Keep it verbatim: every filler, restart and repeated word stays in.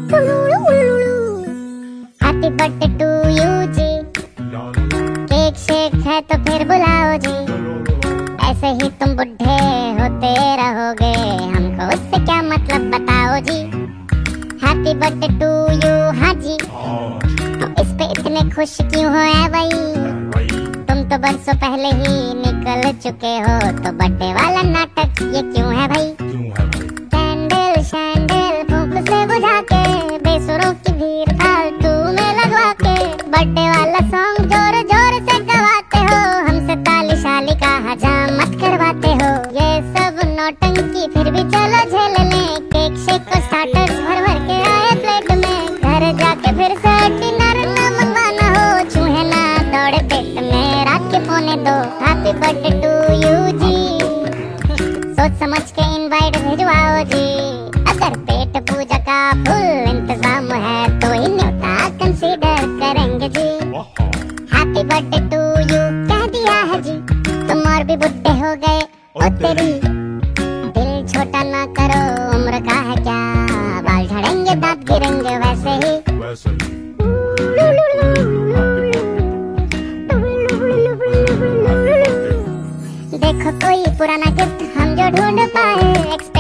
Happy birthday to you जी, cake shake है तो फिर बुलाओ जी। ऐसे ही तुम बुढ़े होते रहोगे, हमको उससे क्या मतलब बताओ जी। हैप्पी बर्थडे टू यू हाँ जी, तो इस पे इतने खुश क्यों हो ऐ भाई? तुम तो बरसों पहले ही निकल चुके हो, तो बर्थडे वाला नाटक ये क्यों है भाई? कैंडल शैंडल फूंक से बुझा के, बेसुरों की भीड़ फालतू में लगवा के, बर्थडे वाला सॉन्ग जोर जोर से गवाते हो, हमसे ताली शाली का हजाम मत करवाते हो। ये सब नौटंकी फिर भी चलो झेल लें, केक शेक को स्टार्टर्स भर भर के आए प्लेट में, घर जाके फिर से डिनर न मंगवाना हो, चूहे ना दौड़े पेट में रात के पौने दो। हैप्पी बर्थडे टू यू जी, सोच समझ के इनवाइट भिजवाओ जी। अगर पेट पूजा का फुल इंतजाम है तो ही न्योता कंसीडर करेंगे जी। हैप्पी बर्थडे टू यू कह दिया है जी, तुम और भी बुढ़े हो गए ओ तेरी। दिल छोटा ना करो, उम्र का है क्या, बाल झड़ेंगे दांत गिरेंगे वैसे ही। देखो कोई पुराना गिफ्ट हम जो ढूंढ पाए,